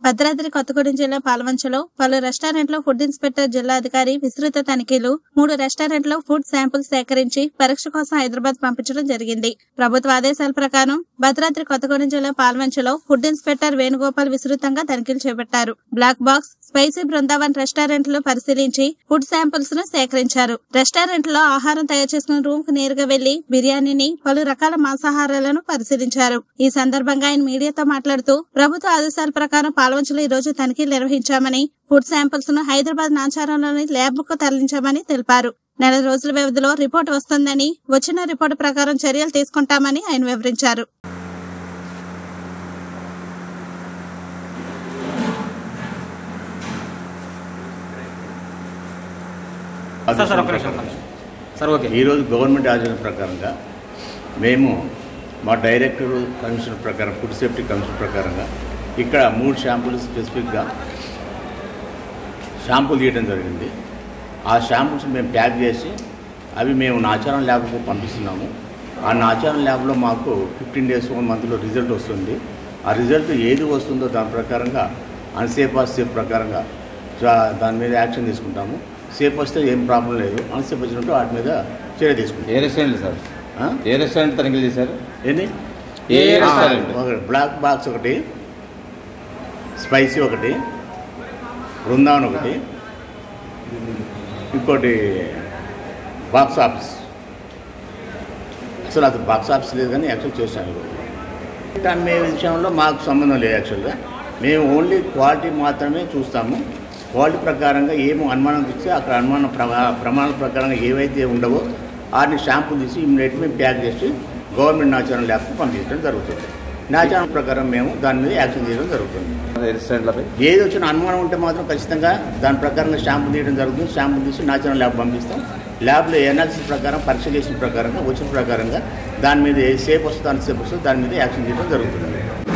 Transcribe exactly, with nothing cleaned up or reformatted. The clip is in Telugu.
భద్రాద్రి కొత్తగూడెం జిల్లా పాల్వంచలో పలు రెస్టారెంట్లో ఫుడ్ ఇన్స్పెక్టర్ జిల్లా అధికారి విస్తృత తనిఖీలు మూడు రెస్టారెంట్లో ఫుడ్ శాంపుల్స్ సేకరించి పరీక్ష కోసం హైదరాబాద్ పంపించడం జరిగింది. ప్రభుత్వ ఆదేశాల ప్రకారం భద్రాద్రి కొత్తగూడెం జిల్లా పాల్వంచలో ఫుడ్ ఇన్స్పెక్టర్ వేణుగోపాల్ విస్తృతంగా తనిఖీలు చేపట్టారు. Black box, spicy Brindavan restaurant లో పరిశీలించి ఫుడ్ శాంపుల్స్ ను సేకరించారు. రెస్టారెంట్ లో ఆహారం తయారు చేసుకున్న రూమ్ కు నేరుగా వెళ్లి బిర్యానీని, పలు రకాల మాంసాహారాలను పరిశీలించారు. ఈ సందర్భంగా ఆయన మీడియాతో మాట్లాడుతూ ప్రభుత్వ ఆదేశాల ప్రకారం పాల్వంచలో ఈ రోజు తనిఖీలు నిర్వహించామని, ఫుడ్ శాంపుల్స్ ను హైదరాబాద్ నాచారంలోని ల్యాబ్ కు తరలించామని తెలిపారు. నెల రోజుల వ్యవధిలో రిపోర్టు వస్తుందని, వచ్చిన రిపోర్టు ప్రకారం చర్యలు తీసుకుంటామని ఆయన వివరించారు. ఈరోజు గవర్నమెంట్ ఆదేశాల ప్రకారంగా మేము మా డైరెక్టర్ కమిషన్ ప్రకారం ఫుడ్ సేఫ్టీ కమిషన్ ప్రకారంగా ఇక్కడ మూడు షాంపూలు స్పెసిఫిక్గా షాంపూలు తీయడం జరిగింది. ఆ షాంపూస్ మేము ప్యాక్ చేసి అవి మేము నాచారం ల్యాబ్కు పంపిస్తున్నాము. ఆ నాచారం ల్యాబ్లో మాకు ఫిఫ్టీన్ డేస్ వన్ మంత్లో రిజల్ట్ వస్తుంది. ఆ రిజల్ట్ ఏది వస్తుందో దాని ప్రకారంగా అన్సేఫ్ ఆర్ సేఫ్ ప్రకారంగా దాని మీద యాక్షన్ తీసుకుంటాము. సేఫ్ వస్తే ఏం ప్రాబ్లం లేదు, అన్సేఫ్ వచ్చినట్టు వాటి మీద చర్య తీసుకుంటాం. ఏ రెస్టారెంట్ సార్? ఏ రెస్టారెంట్ తనిఖీలు చేశారు? ఏంటి? ఏ రెస్టారెంట్? ఒకటి బ్లాక్ బాక్స్, ఒకటి స్పైసీ, ఒకటి బృందావన్, ఒకటి ఇంకోటి బాక్స్ ఆఫీస్. అసలు అది బాక్స్ ఆఫీస్ లేదు కానీ యాక్చువల్ చేశాను. దాని విషయంలో మాకు సంబంధం లేదు. యాక్చువల్గా మేము ఓన్లీ క్వాలిటీ మాత్రమే చూస్తాము. క్వాలిటీ ప్రకారంగా ఏమో అనుమానం ఇస్తే అక్కడ అనుమానం ప్రమాణాల ప్రకారంగా ఏవైతే ఉండవో వాటిని షాంపూ తీసి ఇమ్మీడియట్గా మేము ప్యాక్ చేసి గవర్నమెంట్ నాచారం ల్యాబ్కి పంపించడం జరుగుతుంది. నాచారం ప్రకారం మేము దాని మీద యాక్షన్ చేయడం జరుగుతుంది. ఏది వచ్చిన అనుమానం ఉంటే మాత్రం ఖచ్చితంగా దాని ప్రకారంగా షాంపూ తీయడం జరుగుతుంది. షాంపూ తీసి నాచారం ల్యాబ్ పంపిస్తాం. ల్యాబ్లో ఎనాలిసిస్ ప్రకారం, పరీక్ష చేసిన ప్రకారంగా, వచ్చిన ప్రకారంగా దాని మీద ఏ సేఫ్ వస్తుందో, అన్సేఫ్ వస్తుందో దాని మీద యాక్షన్ చేయడం జరుగుతుంది.